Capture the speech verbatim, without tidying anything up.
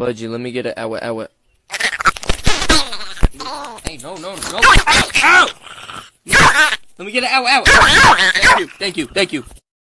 Budgie, let me get it. Ow, ow. Hey, no, no, no. Ow! Ow! Let me get it. Ow, ow. Thank you, thank you, thank you.